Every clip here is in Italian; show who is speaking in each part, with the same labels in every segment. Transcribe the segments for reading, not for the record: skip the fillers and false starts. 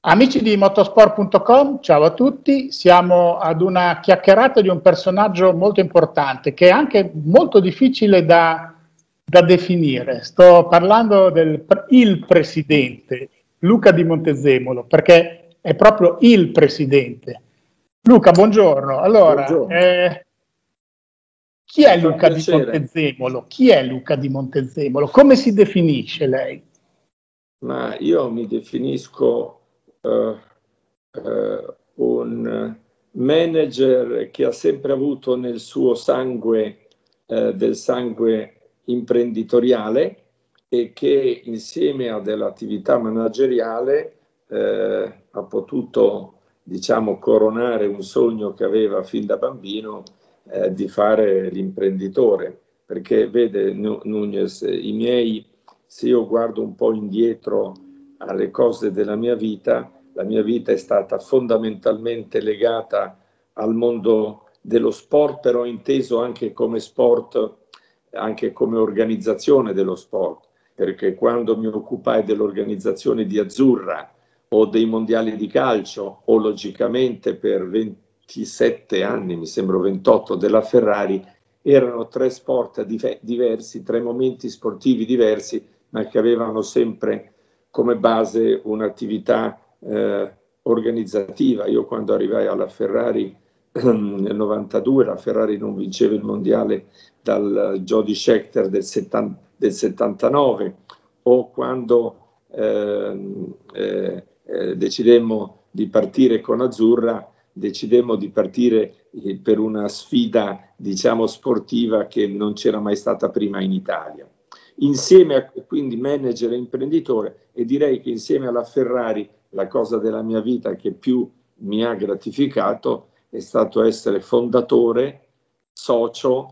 Speaker 1: Amici di motorsport.com, ciao a tutti, siamo ad una chiacchierata di un personaggio molto importante che è anche molto difficile da definire. Sto parlando il presidente Luca Di Montezemolo, perché è proprio il presidente. Luca, buongiorno. Allora,
Speaker 2: Buongiorno.
Speaker 1: chi è Luca Di Montezemolo? Chi è Luca Di Montezemolo? Come si definisce lei?
Speaker 2: Ma io mi definisco un manager che ha sempre avuto nel suo sangue del sangue imprenditoriale e che insieme a dell'attività manageriale ha potuto, diciamo, coronare un sogno che aveva fin da bambino di fare l'imprenditore. Perché vede, Nunez, se io guardo un po' indietro alle cose della mia vita, la mia vita è stata fondamentalmente legata al mondo dello sport, però inteso anche come sport, anche come organizzazione dello sport, perché quando mi occupai dell'organizzazione di Azzurra o dei mondiali di calcio o logicamente per 27 anni, mi sembra 28, della Ferrari, erano tre sport diversi, tre momenti sportivi diversi, ma che avevano sempre come base un'attività organizzativa. Io quando arrivai alla Ferrari nel 92, la Ferrari non vinceva il mondiale dal Jody Scheckter del 79, o quando decidemmo di partire con Azzurra, decidemmo di partire per una sfida, diciamo, sportiva che non c'era mai stata prima in Italia. Insieme a quindi manager e imprenditore, e direi che insieme alla Ferrari la cosa della mia vita che più mi ha gratificato è stato essere fondatore, socio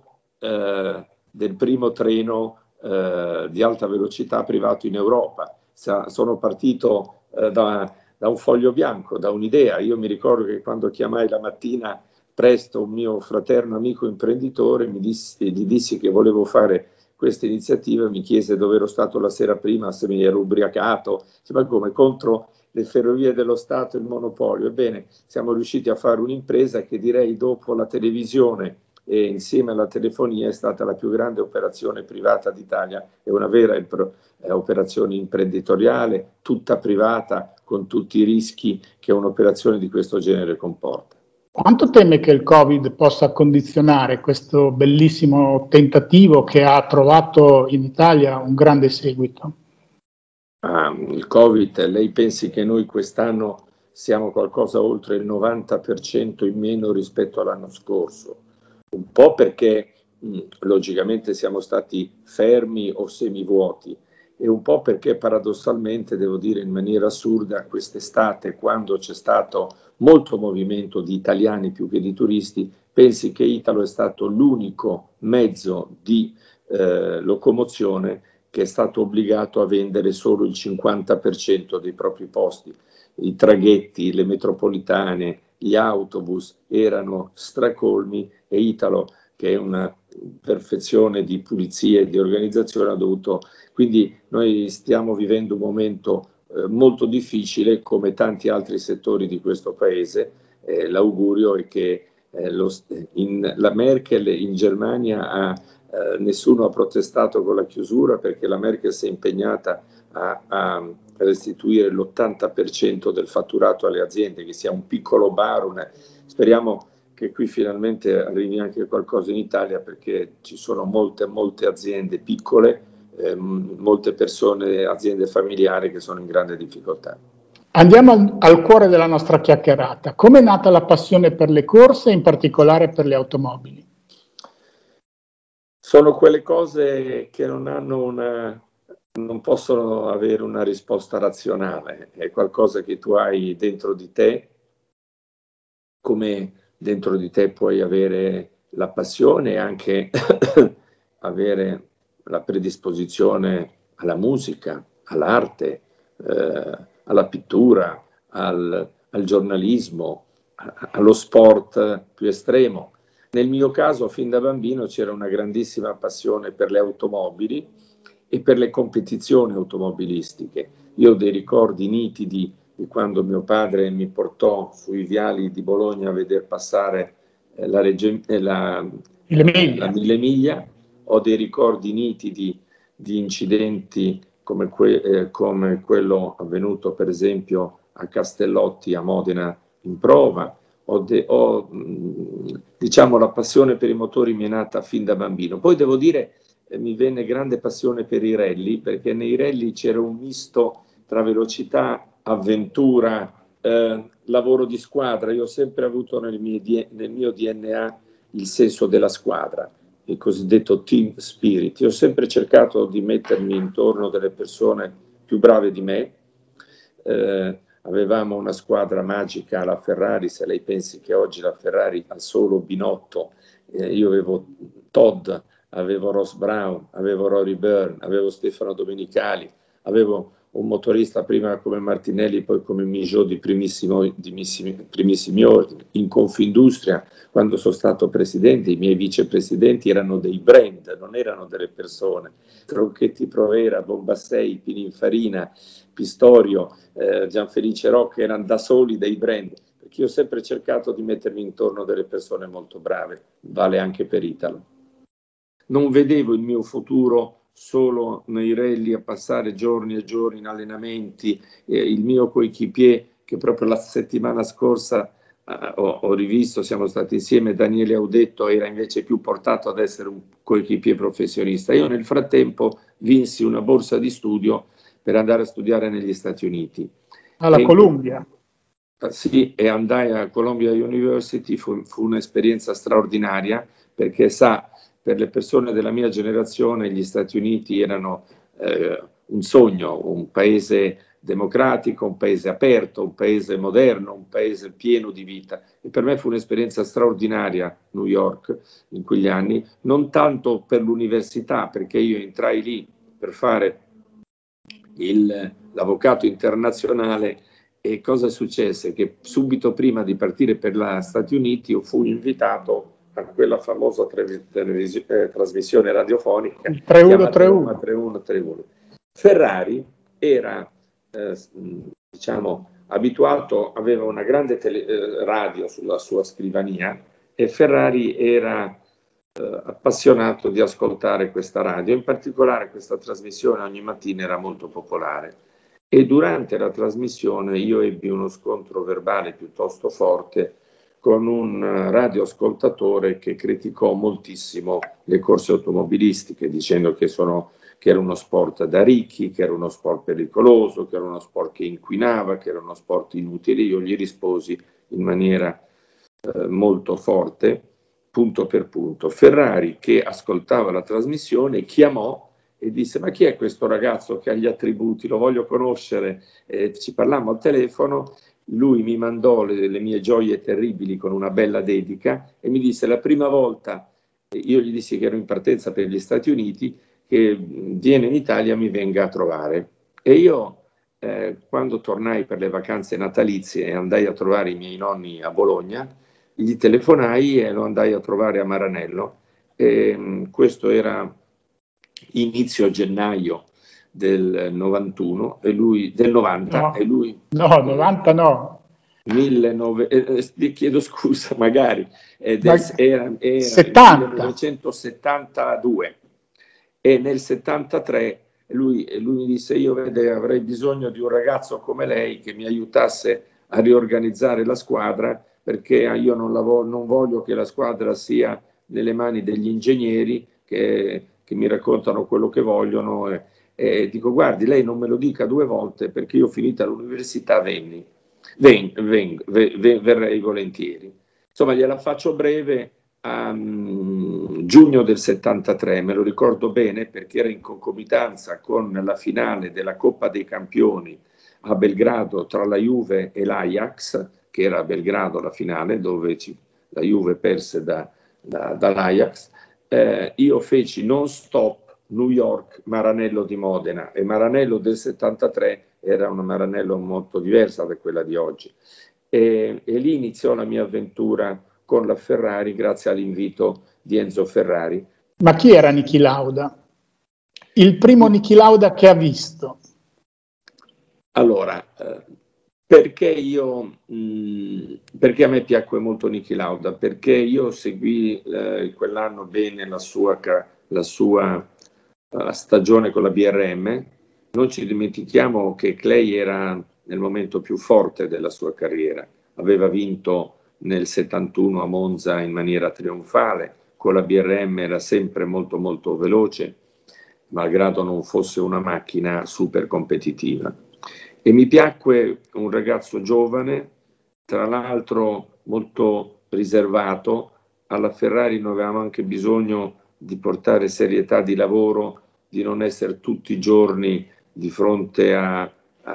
Speaker 2: del primo treno di alta velocità privato in Europa. Sono partito da un foglio bianco, da un'idea. Io mi ricordo che quando chiamai la mattina presto un mio fraterno amico imprenditore, gli dissi che volevo fare questa iniziativa, mi chiese dove ero stato la sera prima, se mi ero ubriacato, ma come, contro le ferrovie dello Stato e il monopolio. Ebbene, siamo riusciti a fare un'impresa che direi dopo la televisione e insieme alla telefonia è stata la più grande operazione privata d'Italia, è una vera operazione imprenditoriale, tutta privata, con tutti i rischi che un'operazione di questo genere comporta.
Speaker 1: Quanto teme che il Covid possa condizionare questo bellissimo tentativo che ha trovato in Italia un grande seguito?
Speaker 2: Il Covid, lei pensi che noi quest'anno siamo qualcosa oltre il 90% in meno rispetto all'anno scorso? Un po' perché logicamente siamo stati fermi o semivuoti, e un po' perché paradossalmente, devo dire in maniera assurda, quest'estate, quando c'è stato molto movimento di italiani più che di turisti, pensi che Italo è stato l'unico mezzo di locomozione che è stato obbligato a vendere solo il 50% dei propri posti. I traghetti, le metropolitane, gli autobus erano stracolmi, e Italo, che è una perfezione di pulizia e di organizzazione, ha dovuto. Quindi noi stiamo vivendo un momento molto difficile, come tanti altri settori di questo paese. L'augurio è che la Merkel in Germania nessuno ha protestato con la chiusura, perché la Merkel si è impegnata a restituire l'80% del fatturato alle aziende, che sia un piccolo bar. Speriamo che qui finalmente arrivi anche qualcosa in Italia, perché ci sono molte aziende piccole, molte persone, aziende familiari che sono in grande difficoltà.
Speaker 1: Andiamo al cuore della nostra chiacchierata. Come è nata la passione per le corse, in particolare per le automobili?
Speaker 2: Sono quelle cose che non possono avere una risposta razionale, è qualcosa che tu hai dentro di te, come dentro di te puoi avere la passione e anche avere la predisposizione alla musica, all'arte, alla pittura, al giornalismo, allo sport più estremo. Nel mio caso, fin da bambino, c'era una grandissima passione per le automobili e per le competizioni automobilistiche. Io ho dei ricordi nitidi di quando mio padre mi portò sui viali di Bologna a vedere passare la Mille Miglia. Ho dei ricordi nitidi di incidenti come quello avvenuto per esempio a Castellotti a Modena in prova. Diciamo, la passione per i motori mi è nata fin da bambino. Poi devo dire mi venne grande passione per i rally, perché nei rally c'era un misto tra velocità, avventura, lavoro di squadra. Io ho sempre avuto nel mio DNA il senso della squadra, il cosiddetto team spirit. Io ho sempre cercato di mettermi intorno delle persone più brave di me. Avevamo una squadra magica, la Ferrari. Se lei pensi che oggi la Ferrari ha solo Binotto, io avevo Todd, avevo Ross Brown, avevo Rory Byrne, avevo Stefano Domenicali, avevo un motorista prima come Martinelli, poi come Migeot di primissimi ordini. In Confindustria, quando sono stato presidente, i miei vicepresidenti erano dei brand, non erano delle persone. Tronchetti Provera, Bombassei, Pininfarina, Pistorio, Gianfelice Rocca erano da soli dei brand, perché io ho sempre cercato di mettermi intorno delle persone molto brave, vale anche per Italo. Non vedevo il mio futuro solo nei rally a passare giorni e giorni in allenamenti. Il mio coequipier, che proprio la settimana scorsa ho rivisto, siamo stati insieme, Daniele Audetto, era invece più portato ad essere un coequipier professionista. Io nel frattempo vinsi una borsa di studio per andare a studiare negli Stati Uniti.
Speaker 1: Alla Columbia?
Speaker 2: Sì, e andai a Columbia University, fu un'esperienza straordinaria, perché per le persone della mia generazione gli Stati Uniti erano un sogno, un paese democratico, un paese aperto, un paese moderno, un paese pieno di vita. E per me fu un'esperienza straordinaria New York in quegli anni, non tanto per l'università, perché io entrai lì per fare l'avvocato internazionale. E cosa successe? Che subito prima di partire per gli Stati Uniti io fui invitato a quella famosa trasmissione radiofonica,
Speaker 1: il 3131.
Speaker 2: 3131. Ferrari era diciamo abituato, aveva una grande radio sulla sua scrivania, e Ferrari era appassionato di ascoltare questa radio. In particolare questa trasmissione ogni mattina era molto popolare. E durante la trasmissione io ebbi uno scontro verbale piuttosto forte con un radioascoltatore che criticò moltissimo le corse automobilistiche, dicendo che era uno sport da ricchi, che era uno sport pericoloso, che era uno sport che inquinava, che era uno sport inutile. Io gli risposi in maniera molto forte, punto per punto. Ferrari, che ascoltava la trasmissione, chiamò e disse: ma chi è questo ragazzo che ha gli attributi? Lo voglio conoscere. Ci parlammo al telefono, lui mi mandò le mie gioie terribili con una bella dedica e mi disse: la prima volta, io gli dissi che ero in partenza per gli Stati Uniti, che viene in Italia mi venga a trovare. E io quando tornai per le vacanze natalizie e andai a trovare i miei nonni a Bologna, gli telefonai e lo andai a trovare a Maranello. Questo era inizio gennaio del 91 e lui del 90
Speaker 1: no,
Speaker 2: e lui
Speaker 1: 90 no.
Speaker 2: Chiedo scusa, magari era
Speaker 1: 70.
Speaker 2: 1972 e nel 73 lui mi disse: io avrei bisogno di un ragazzo come lei che mi aiutasse a riorganizzare la squadra, perché io non voglio che la squadra sia nelle mani degli ingegneri che mi raccontano quello che vogliono. E dico: guardi, lei non me lo dica due volte, perché io finita l'università verrei volentieri. Insomma, gliela faccio breve. A giugno del 73, me lo ricordo bene perché era in concomitanza con la finale della Coppa dei Campioni a Belgrado tra la Juve e l'Ajax, che era a Belgrado la finale, dove la Juve perse dall'Ajax. Io feci non stop New York, Maranello di Modena, e Maranello del 73 era una Maranello molto diversa da quella di oggi. E lì iniziò la mia avventura con la Ferrari, grazie all'invito di Enzo Ferrari.
Speaker 1: Ma chi era Niki Lauda? Il primo Niki Lauda che ha visto?
Speaker 2: Allora, Perché a me piacque molto Niki Lauda, perché io seguì quell'anno bene la sua stagione con la BRM. Non ci dimentichiamo che Clay era nel momento più forte della sua carriera, aveva vinto nel 71 a Monza in maniera trionfale, con la BRM era sempre molto molto veloce, malgrado non fosse una macchina super competitiva. E mi piacque un ragazzo giovane, tra l'altro molto riservato. Alla Ferrari noi avevamo anche bisogno di portare serietà di lavoro, di non essere tutti i giorni di fronte a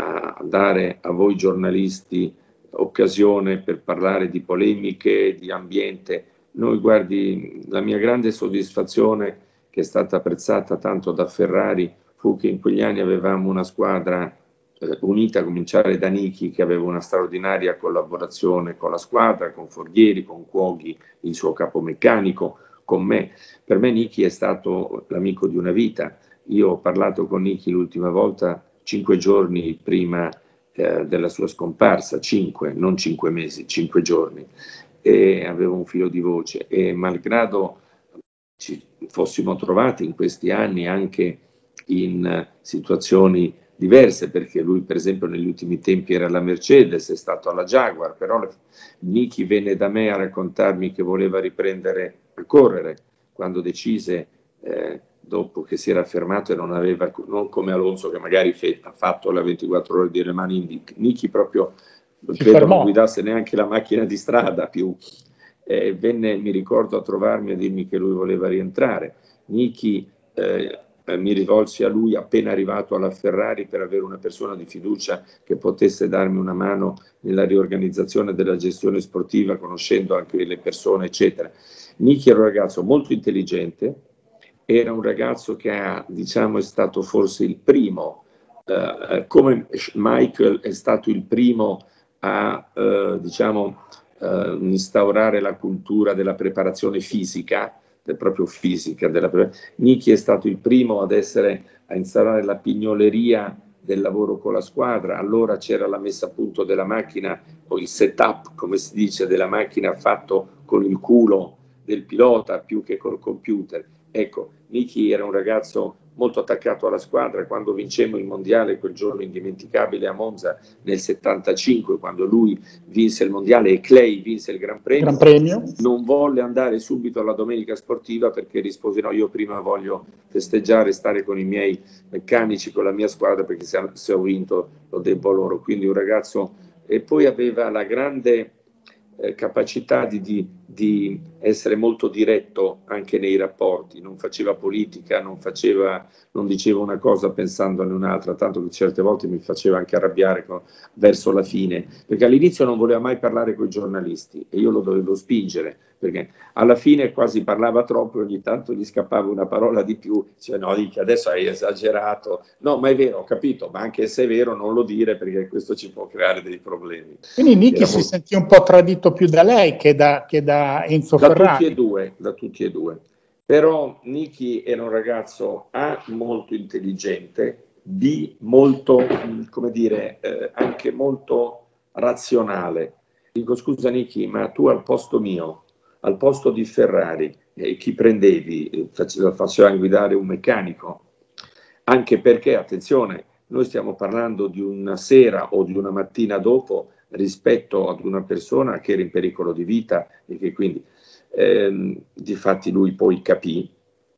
Speaker 2: dare a voi giornalisti occasione per parlare di polemiche, di ambiente. Noi, guardi, la mia grande soddisfazione, che è stata apprezzata tanto da Ferrari, fu che in quegli anni avevamo una squadra unita, a cominciare da Niki, che aveva una straordinaria collaborazione con la squadra, con Forghieri, con Cuoghi, il suo capomeccanico, con me. Per me Niki è stato l'amico di una vita. Io ho parlato con Niki l'ultima volta 5 giorni prima della sua scomparsa, 5, non 5 mesi, 5 giorni, e avevo un filo di voce. E malgrado ci fossimo trovati in questi anni anche in situazioni diverse, perché lui per esempio negli ultimi tempi era alla Mercedes, è stato alla Jaguar, però Niki venne da me a raccontarmi che voleva riprendere a correre quando decise, dopo che si era fermato e non aveva, non come Alonso che magari ha fatto la 24 ore di Le Mans, Niki proprio credo non guidasse neanche la macchina di strada più. Venne, mi ricordo, a trovarmi a dirmi che lui voleva rientrare. Niki, mi rivolsi a lui appena arrivato alla Ferrari per avere una persona di fiducia che potesse darmi una mano nella riorganizzazione della gestione sportiva, conoscendo anche le persone, eccetera. Niki era un ragazzo molto intelligente, era un ragazzo che è stato forse il primo, come Michael è stato il primo a instaurare la cultura della preparazione fisica, proprio fisica. Niki è stato il primo a instaurare la pignoleria del lavoro con la squadra. Allora c'era la messa a punto della macchina, o il setup, come si dice, della macchina fatto con il culo del pilota più che col computer. Ecco, Niki era un ragazzo molto attaccato alla squadra. Quando vincemmo il mondiale, quel giorno indimenticabile a Monza nel 75, quando lui vinse il mondiale e Clay vinse il Gran Premio, non volle andare subito alla domenica sportiva perché rispose: no, io prima voglio festeggiare, stare con i miei meccanici, con la mia squadra, perché se ho vinto lo debbo a loro. Quindi un ragazzo, e poi aveva la grande capacità di essere molto diretto anche nei rapporti, non faceva politica, non diceva una cosa pensandone un'altra, tanto che certe volte mi faceva anche arrabbiare verso la fine, perché all'inizio non voleva mai parlare con i giornalisti e io lo dovevo spingere, perché alla fine quasi parlava troppo e ogni tanto gli scappava una parola di più, diceva: no, dici, adesso hai esagerato. No, ma è vero, ho capito, ma anche se è vero non lo dire, perché questo ci può creare dei problemi.
Speaker 1: Quindi Niki si sentì un po' tradito più da lei che da Enzo Ferrari.
Speaker 2: Da tutti e due. Però Niki era un ragazzo A, molto intelligente, B, molto, come dire, anche molto razionale. Dico: scusa Niki, ma tu al posto mio, al posto di Ferrari, chi prendevi? Faceva guidare un meccanico? Anche perché, attenzione, noi stiamo parlando di una sera o di una mattina dopo rispetto ad una persona che era in pericolo di vita e che quindi difatti lui poi capì,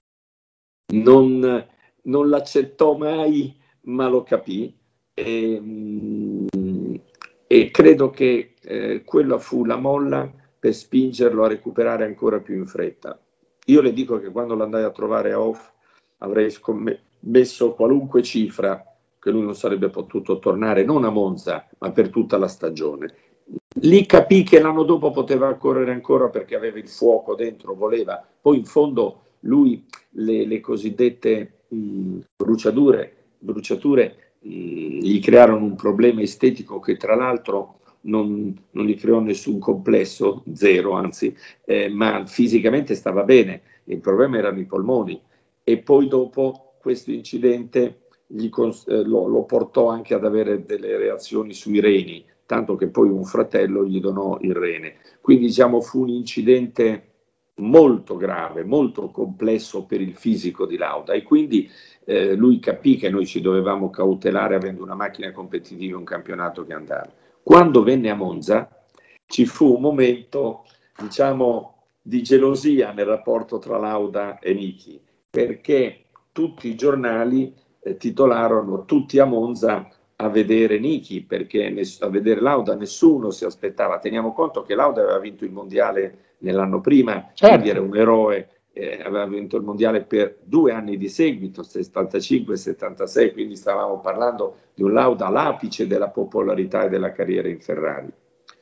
Speaker 2: non l'accettò mai, ma lo capì, e credo che quella fu la molla per spingerlo a recuperare ancora più in fretta. Io le dico che quando l'andai a trovare a Off avrei messo qualunque cifra che lui non sarebbe potuto tornare, non a Monza, ma per tutta la stagione. Lì capì che l'anno dopo poteva correre ancora perché aveva il fuoco dentro, voleva. Poi in fondo lui le cosiddette bruciature gli crearono un problema estetico che tra l'altro non gli creò nessun complesso, zero anzi, ma fisicamente stava bene. Il problema erano i polmoni. E poi dopo questo incidente lo portò anche ad avere delle reazioni sui reni, tanto che poi un fratello gli donò il rene. Quindi diciamo fu un incidente molto grave, molto complesso per il fisico di Lauda, e quindi lui capì che noi ci dovevamo cautelare avendo una macchina competitiva e un campionato che andava. Quando venne a Monza ci fu un momento, diciamo, di gelosia nel rapporto tra Lauda e Niki, perché tutti i giornali titolarono "Tutti a Monza a vedere Niki", perché a vedere Lauda nessuno si aspettava. Teniamo conto che Lauda aveva vinto il mondiale nell'anno prima,
Speaker 1: certo,
Speaker 2: quindi era un eroe, aveva vinto il mondiale per 2 anni di seguito, 75 e 76, quindi stavamo parlando di un Lauda all'apice della popolarità e della carriera in Ferrari.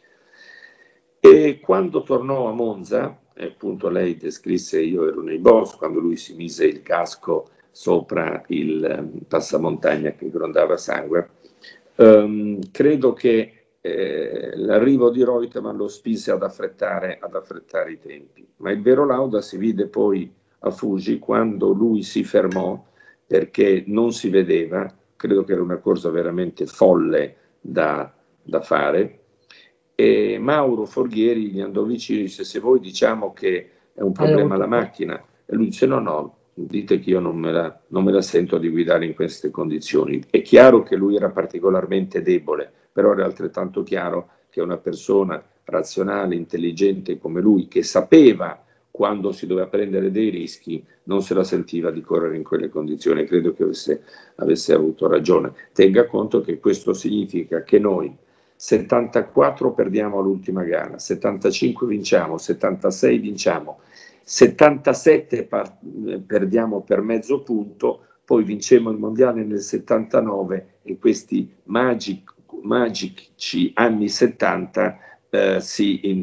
Speaker 2: E quando tornò a Monza, appunto lei descrisse, io ero nei box, quando lui si mise il casco sopra il passamontagna che grondava sangue, credo che l'arrivo di Reutemann lo spinse ad affrettare i tempi, ma il vero Lauda si vide poi a Fuji quando lui si fermò perché non si vedeva. Credo che era una corsa veramente folle da fare, e Mauro Forghieri gli andò vicino e disse: "Se voi diciamo che è un problema la macchina", e lui dice: no, dite che io non me la sento di guidare in queste condizioni. È chiaro che lui era particolarmente debole, però era altrettanto chiaro che una persona razionale, intelligente come lui, che sapeva quando si doveva prendere dei rischi, non se la sentiva di correre in quelle condizioni. Credo che avesse avuto ragione. Tenga conto che questo significa che noi 74 perdiamo all'ultima gara, 75 vinciamo, 76 vinciamo, 77 perdiamo per mezzo punto, poi vincemmo il mondiale nel 79 e questi magici anni 70 si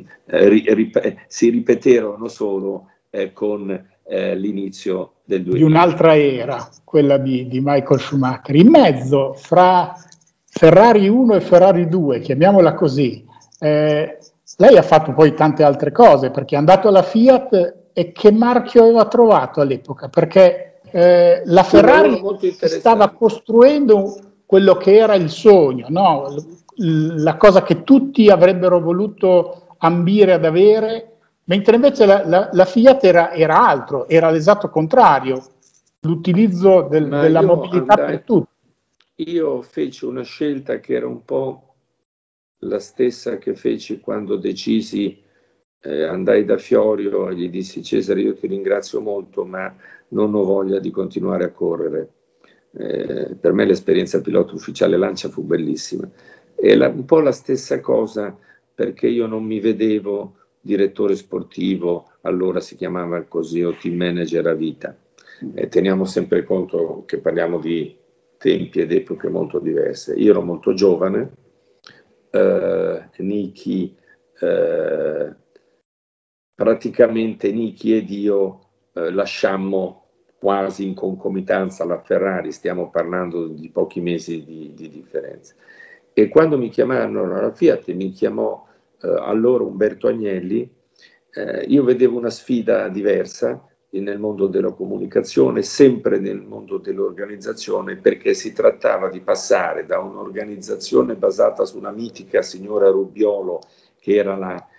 Speaker 2: ripeterono solo con l'inizio del 2000.
Speaker 1: Di un'altra era, quella di Michael Schumacher. In mezzo, fra Ferrari 1 e Ferrari 2, chiamiamola così, lei ha fatto poi tante altre cose, perché è andato alla Fiat, e che marchio aveva trovato all'epoca? Perché la Ferrari stava costruendo quello che era il sogno, no? La cosa che tutti avrebbero voluto ambire ad avere, mentre invece la Fiat era altro, era l'esatto contrario, l'utilizzo della mobilità per tutti.
Speaker 2: Io feci una scelta che era un po' la stessa che feci quando decisi, andai da Fiorio e gli dissi: "Cesare, io ti ringrazio molto, ma non ho voglia di continuare a correre". Per me l'esperienza pilota ufficiale Lancia fu bellissima. E un po' la stessa cosa, perché io non mi vedevo direttore sportivo, allora si chiamava così, o team manager a vita. Teniamo sempre conto che parliamo di tempi ed epoche molto diverse. Io ero molto giovane, praticamente Niki ed io lasciammo quasi in concomitanza la Ferrari, stiamo parlando di pochi mesi di differenza. E quando mi chiamarono alla Fiat, mi chiamò allora Umberto Agnelli, io vedevo una sfida diversa nel mondo della comunicazione, sempre nel mondo dell'organizzazione, perché si trattava di passare da un'organizzazione basata su una mitica signora Rubiolo, che era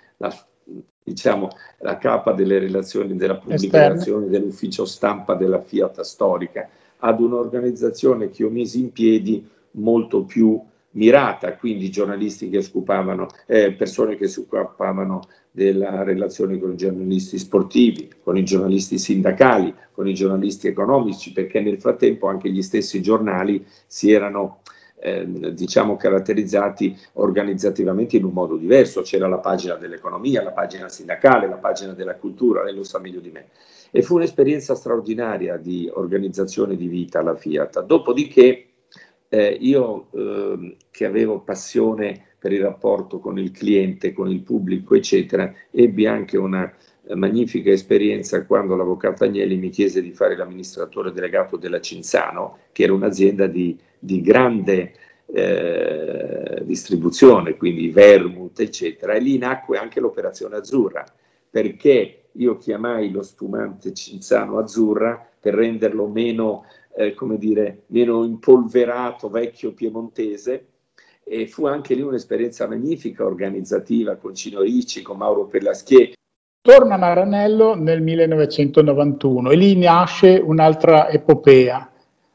Speaker 2: la capa delle relazioni, della pubblica relazione dell'ufficio stampa della Fiat storica, ad un'organizzazione che io misi in piedi molto più mirata, quindi giornalisti che persone che si occupavano della relazione con i giornalisti sportivi, con i giornalisti sindacali, con i giornalisti economici, perché nel frattempo anche gli stessi giornali si erano caratterizzati organizzativamente in un modo diverso. C'era la pagina dell'economia, la pagina sindacale, la pagina della cultura, lei lo sa meglio di me. E fu un'esperienza straordinaria di organizzazione di vita alla Fiat. Dopodiché io che avevo passione per il rapporto con il cliente, con il pubblico, eccetera, ebbi anche una magnifica esperienza quando l'avvocato Agnelli mi chiese di fare l'amministratore delegato della Cinzano, che era un'azienda di grande distribuzione, quindi vermouth, eccetera, e lì nacque anche l'operazione Azzurra, perché io chiamai lo spumante Cinzano Azzurra per renderlo meno impolverato, vecchio piemontese, e fu anche lì un'esperienza magnifica, organizzativa, con Cino Ricci, con Mauro Perlaschier.
Speaker 1: Torna a Maranello nel 1991 e lì nasce un'altra epopea.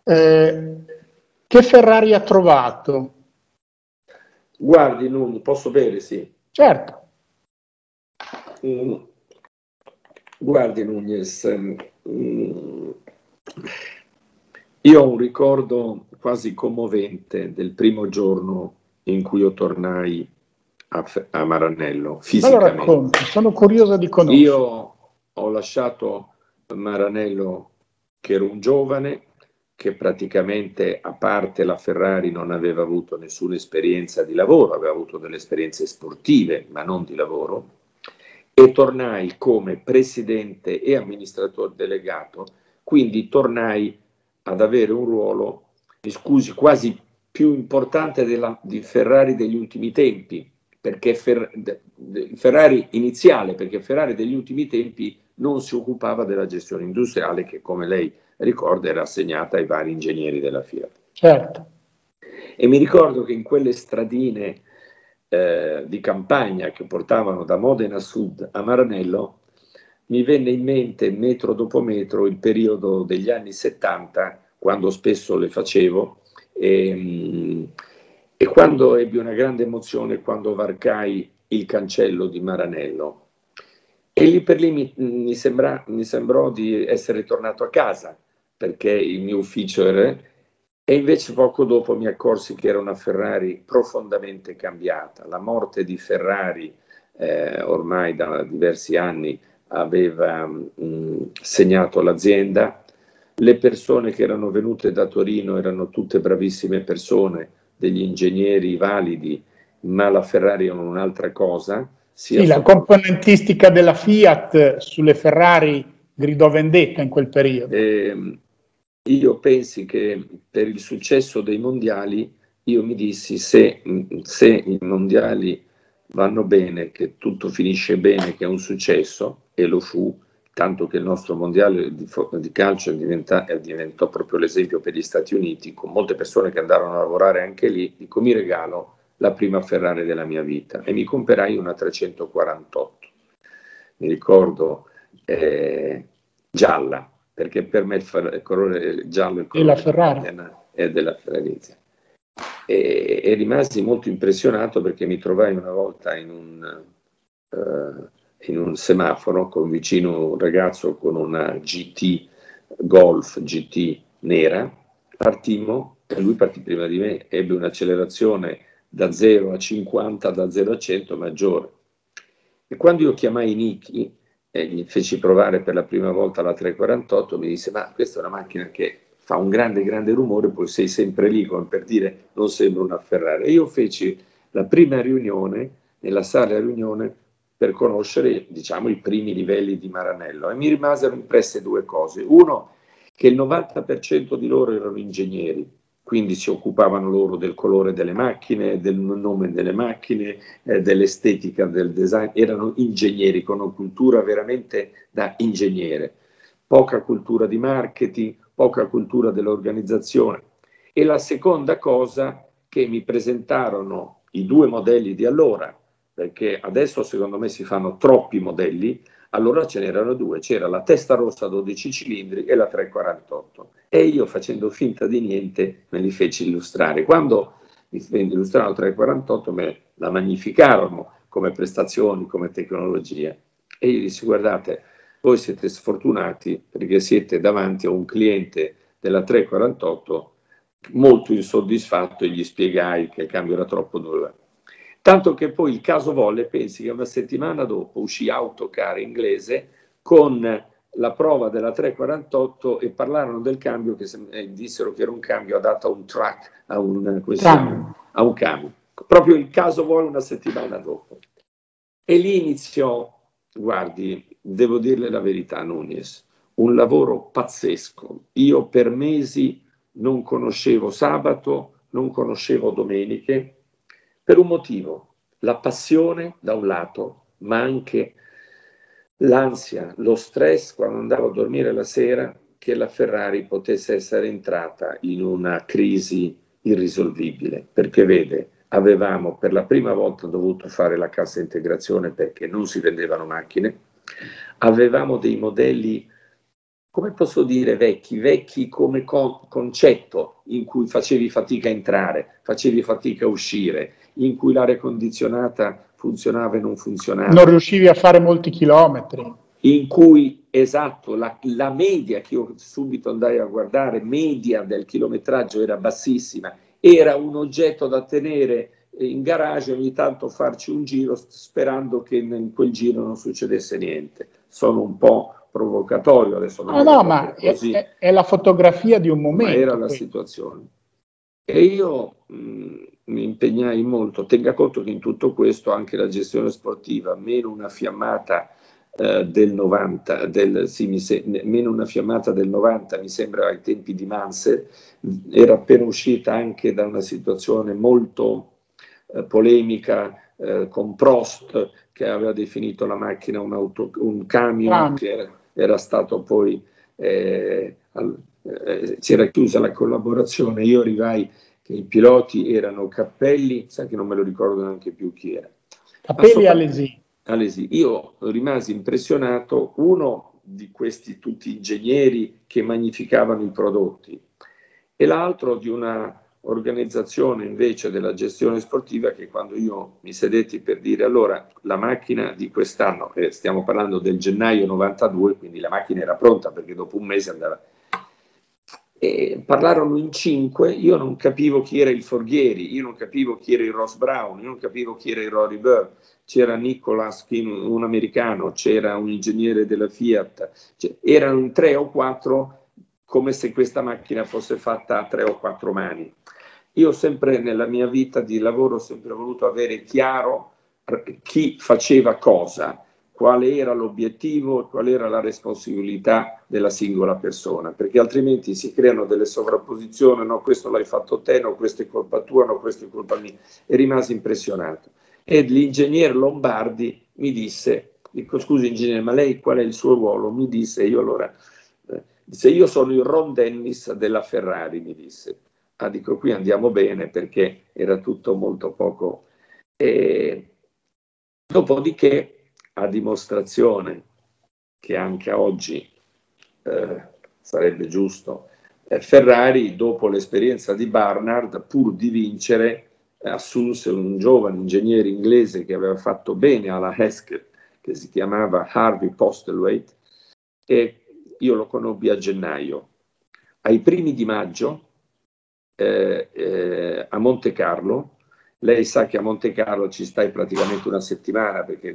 Speaker 1: Che Ferrari ha trovato?
Speaker 2: Guardi, non posso bere, sì.
Speaker 1: Certo.
Speaker 2: Guardi, Nunez, io ho un ricordo quasi commovente del primo giorno in cui io tornai a Maranello, fisicamente.
Speaker 1: Me lo racconti, sono curiosa di conoscere.
Speaker 2: Io ho lasciato Maranello che ero un giovane, che praticamente, a parte la Ferrari, non aveva avuto nessuna esperienza di lavoro, aveva avuto delle esperienze sportive, ma non di lavoro, e tornai come presidente e amministratore delegato, quindi tornai ad avere un ruolo, mi scusi, quasi più importante di Ferrari degli ultimi tempi, perché Ferrari iniziale, perché Ferrari degli ultimi tempi non si occupava della gestione industriale che, come lei ricorda, era assegnata ai vari ingegneri della Fiat.
Speaker 1: Certo.
Speaker 2: E mi ricordo che in quelle stradine di campagna che portavano da Modena Sud a Maranello mi venne in mente metro dopo metro il periodo degli anni 70, quando spesso le facevo, e quando ebbi una grande emozione quando varcai il cancello di Maranello. E lì per lì mi sembrò di essere tornato a casa, perché il mio ufficio era... E invece poco dopo mi accorsi che era una Ferrari profondamente cambiata. La morte di Ferrari, ormai da diversi anni, aveva segnato l'azienda. Le persone che erano venute da Torino erano tutte bravissime persone, degli ingegneri validi, ma la Ferrari era un'altra cosa.
Speaker 1: Sì, la componentistica della Fiat sulle Ferrari gridò vendetta in quel periodo.
Speaker 2: Io pensi che per il successo dei mondiali, io mi dissi se i mondiali vanno bene, che tutto finisce bene, che è un successo, e lo fu, tanto che il nostro mondiale di calcio diventò proprio l'esempio per gli Stati Uniti, con molte persone che andarono a lavorare anche lì. Dico, mi regalo la prima Ferrari della mia vita, e mi comperai una 348, mi ricordo, gialla, perché per me il colore giallo è il colore è della Ferrari. E rimasi molto impressionato, perché mi trovai una volta in un semaforo con vicino un ragazzo con una GT Golf GT nera. Partimmo e lui partì prima di me, ebbe un'accelerazione da 0 a 50, da 0 a 100 maggiore. E quando io chiamai Niki e gli feci provare per la prima volta la 348, mi disse: ma questa è una macchina che fa un grande rumore, poi sei sempre lì, come per dire, non sembra una Ferrari. E io feci la prima riunione nella sala riunione per conoscere, diciamo, i primi livelli di Maranello, e mi rimasero impresse due cose. Uno, che il 90% di loro erano ingegneri, quindi si occupavano loro del colore delle macchine, del nome delle macchine, dell'estetica, del design. Erano ingegneri con una cultura veramente da ingegnere, poca cultura di marketing, poca cultura dell'organizzazione. E la seconda cosa, che mi presentarono i due modelli di allora, perché adesso secondo me si fanno troppi modelli. Allora ce n'erano due, c'era la testa rossa 12 cilindri e la 348, e io, facendo finta di niente, me li feci illustrare. Quando mi illustrarono la 348 me la magnificarono come prestazioni, come tecnologia, e io dissi: guardate, voi siete sfortunati perché siete davanti a un cliente della 348 molto insoddisfatto, e gli spiegai che il cambio era troppo duro. Tanto che poi il caso volle, pensi che una settimana dopo uscì Autocar inglese con la prova della 348 e parlarono del cambio, che dissero che era un cambio adatto a un truck, a un camion. Proprio il caso volle una settimana dopo. E lì iniziò, guardi, devo dirle la verità, Nunez, un lavoro pazzesco. Io per mesi non conoscevo sabato, non conoscevo domeniche, per un motivo: la passione da un lato, ma anche l'ansia, lo stress quando andavo a dormire la sera che la Ferrari potesse essere entrata in una crisi irrisolvibile. Perché vede, avevamo per la prima volta dovuto fare la cassa integrazione perché non si vendevano macchine, avevamo dei modelli, come posso dire, vecchi come concetto, in cui facevi fatica a entrare, facevi fatica a uscire, in cui l'aria condizionata funzionava e non funzionava.
Speaker 1: Non riuscivi a fare molti chilometri.
Speaker 2: In cui, esatto, la media che io subito andai a guardare, media del chilometraggio era bassissima, era un oggetto da tenere in garage, ogni tanto farci un giro sperando che in quel giro non succedesse niente. Sono un po' provocatorio adesso.
Speaker 1: No, ma è la fotografia di un momento.
Speaker 2: Ma era la situazione. E io mi impegnai molto. Tenga conto che in tutto questo anche la gestione sportiva, meno una fiammata del 90, meno una fiammata del 90, mi sembra ai tempi di Mansell, era appena uscita anche da una situazione molto polemica con Prost, che aveva definito la macchina un camion, che era stato poi c'era chiusa la collaborazione. Io arrivai che i piloti erano Cappelli, sa che non me lo ricordo neanche più chi era.
Speaker 1: Cappelli e
Speaker 2: Alesi. Io rimasi impressionato, uno di questi tutti ingegneri che magnificavano i prodotti e l'altro di una organizzazione invece della gestione sportiva che quando io mi sedetti per dire allora la macchina di quest'anno, stiamo parlando del gennaio 92, quindi la macchina era pronta perché dopo un mese andava. E parlarono in 5, io non capivo chi era il Forghieri, io non capivo chi era il Ross Brown, io non capivo chi era il Rory Bird, c'era Nicolas, un americano, c'era un ingegnere della Fiat, erano in 3 o 4 come se questa macchina fosse fatta a 3 o 4 mani. Io sempre nella mia vita di lavoro ho sempre voluto avere chiaro chi faceva cosa, quale era l'obiettivo e qual era la responsabilità della singola persona, perché altrimenti si creano delle sovrapposizioni, no, questo l'hai fatto te, no, questo è colpa tua, no, questo è colpa mia, e rimasi impressionato. E l'ingegnere Lombardi mi disse, dico scusi ingegnere, ma lei qual è il suo ruolo? Mi disse, io allora, io sono il Ron Dennis della Ferrari, mi disse. Ah, dico, qui andiamo bene perché era tutto molto poco. Dopodiché, a dimostrazione che anche oggi sarebbe giusto, Ferrari dopo l'esperienza di Barnard, pur di vincere, assunse un giovane ingegnere inglese che aveva fatto bene alla Hesketh, che si chiamava Harvey Postlethwaite, e io lo conobbi a gennaio. Ai primi di maggio a Monte Carlo, lei sa che a Monte Carlo ci stai praticamente una settimana, perché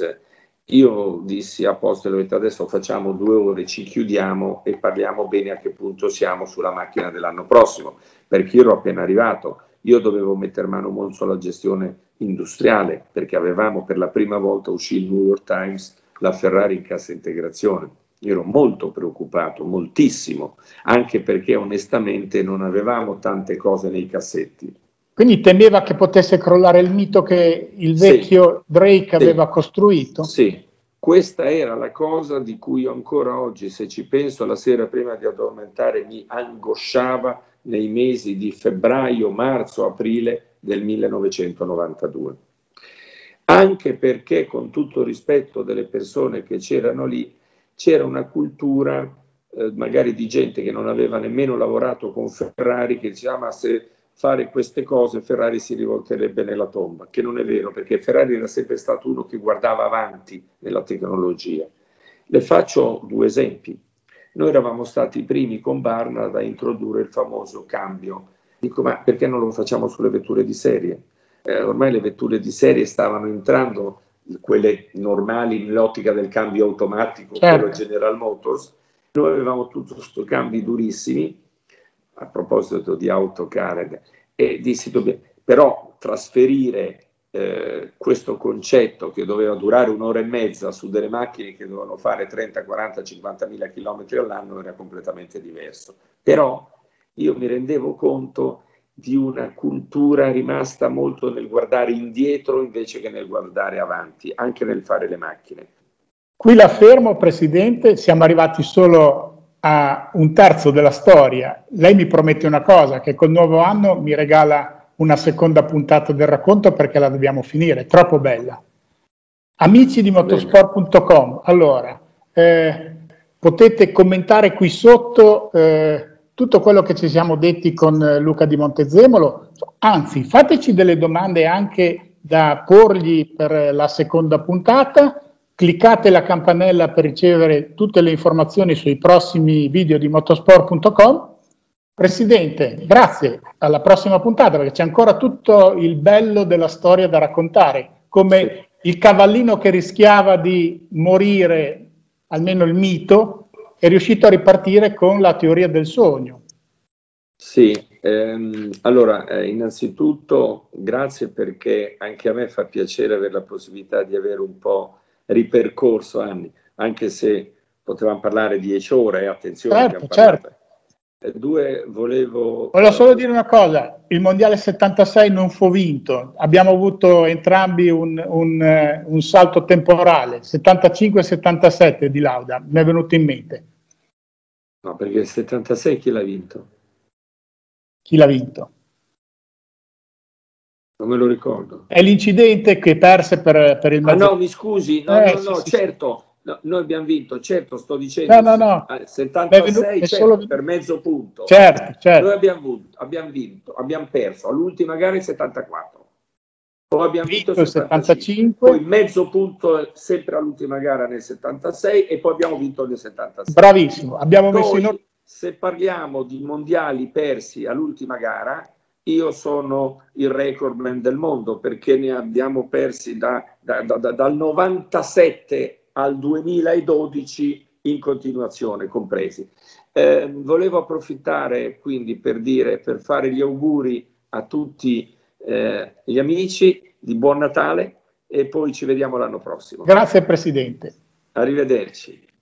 Speaker 2: io dissi a Postlethwaite adesso facciamo 2 ore, ci chiudiamo e parliamo bene a che punto siamo sulla macchina dell'anno prossimo, perché io ero appena arrivato, io dovevo mettere mano molto alla gestione industriale, perché avevamo per la prima volta, uscì il New York Times, la Ferrari in cassa integrazione. Io ero molto preoccupato, moltissimo, anche perché onestamente non avevamo tante cose nei cassetti.
Speaker 1: Quindi temeva che potesse crollare il mito che il vecchio Drake aveva costruito?
Speaker 2: Sì, questa era la cosa di cui io ancora oggi, se ci penso la sera prima di addormentare, mi angosciava nei mesi di febbraio, marzo, aprile del 1992. Anche perché, con tutto il rispetto delle persone che c'erano lì, c'era una cultura magari di gente che non aveva nemmeno lavorato con Ferrari, che diceva ma se fare queste cose Ferrari si rivolterebbe nella tomba, che non è vero, perché Ferrari era sempre stato uno che guardava avanti nella tecnologia. Le faccio 2 esempi. Noi eravamo stati i primi con Barnard a introdurre il famoso cambio. Dico, ma perché non lo facciamo sulle vetture di serie? Ormai le vetture di serie stavano entrando, quelle normali nell'ottica del cambio automatico, quello General Motors. Noi avevamo tutto questo cambi durissimi, a proposito di autocar, e dissi, però trasferire questo concetto che doveva durare 1 ora e mezza su delle macchine che dovevano fare 30, 40, 50 mila chilometri all'anno era completamente diverso. Però io mi rendevo conto di una cultura rimasta molto nel guardare indietro invece che nel guardare avanti, anche nel fare le macchine.
Speaker 1: Qui la fermo, Presidente, siamo arrivati solo a 1/3 della storia. Lei mi promette una cosa, che col nuovo anno mi regala una seconda puntata del racconto perché la dobbiamo finire, è troppo bella. Amici di motorsport.com, allora, potete commentare qui sotto tutto quello che ci siamo detti con Luca Di Montezemolo, anzi fateci delle domande anche da porgli per la seconda puntata, cliccate la campanella per ricevere tutte le informazioni sui prossimi video di motorsport.com. Presidente, grazie, alla prossima puntata perché c'è ancora tutto il bello della storia da raccontare, come il cavallino che rischiava di morire, almeno il mito, è riuscito a ripartire con la teoria del sogno.
Speaker 2: Sì, allora innanzitutto grazie perché anche a me fa piacere avere la possibilità di avere un po' ripercorso anni, anche se potevamo parlare 10 ore, attenzione,
Speaker 1: Certo.
Speaker 2: Volevo
Speaker 1: solo dire una cosa, il mondiale 76 non fu vinto, abbiamo avuto entrambi un salto temporale, 75-77 di Lauda, mi è venuto in mente.
Speaker 2: No, perché il 76 chi l'ha vinto?
Speaker 1: Chi l'ha vinto?
Speaker 2: Non me lo ricordo.
Speaker 1: È l'incidente che perse per il mezzo.
Speaker 2: No, mi scusi, certo. No, noi abbiamo vinto, certo, sto dicendo 76 certo, per mezzo punto.
Speaker 1: Certo.
Speaker 2: Noi abbiamo perso all'ultima gara il 74. Poi abbiamo vinto il 75. Poi mezzo punto sempre all'ultima gara nel 76 e poi abbiamo vinto nel 76.
Speaker 1: Bravissimo, abbiamo messo in...
Speaker 2: Se parliamo di mondiali persi all'ultima gara, io sono il recordman del mondo perché ne abbiamo persi dal 97 al 2012 in continuazione compresi. Volevo approfittare quindi per fare gli auguri a tutti gli amici di buon Natale e poi ci vediamo l'anno prossimo.
Speaker 1: Grazie Presidente.
Speaker 2: Arrivederci.